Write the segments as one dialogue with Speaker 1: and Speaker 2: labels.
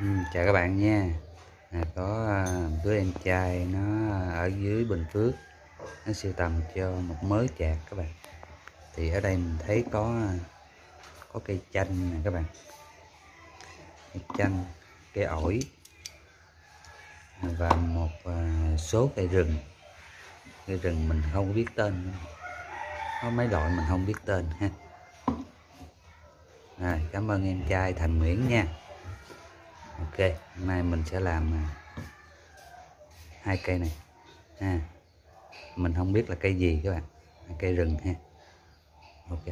Speaker 1: Chào các bạn nha. Có đứa em trai nó ở dưới Bình Phước, nó sưu tầm cho một mớ chạc các bạn. Thì ở đây mình thấy có cây chanh nè các bạn, cây chanh, cây ổi và một số cây rừng. Cây rừng mình không biết tên, có mấy loại mình không biết tên ha. Cảm ơn em trai Thành Nguyễn nha. Ok, hôm nay mình sẽ làm 2 cây này ha. Mình không biết là cây gì các bạn, cây rừng ha. Ok.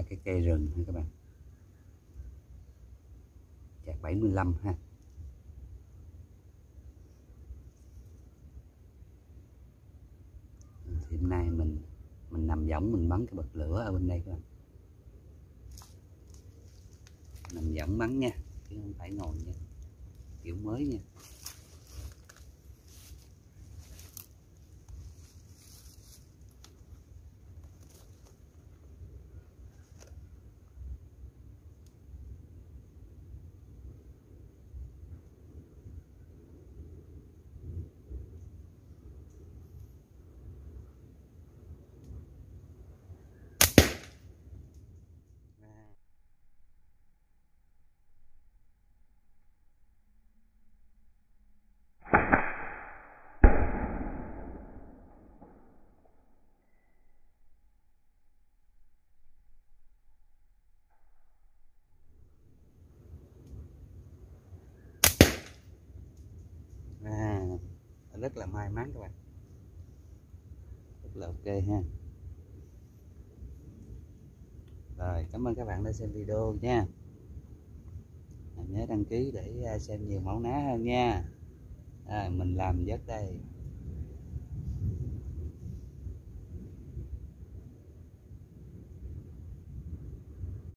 Speaker 1: cái cây rừng ha các bạn. Chạc 75 ha. Thì hôm nay mình nằm võng, mình bắn cái bật lửa ở bên đây các bạn. Nằm võng bắn nha, chứ không phải ngồi nha, kiểu mới nha. Rất là may mắn các bạn, rất là ok ha. Rồi, cảm ơn các bạn đã xem video nha. Nhớ đăng ký để xem nhiều mẫu ná hơn nha. Mình làm vớt đây.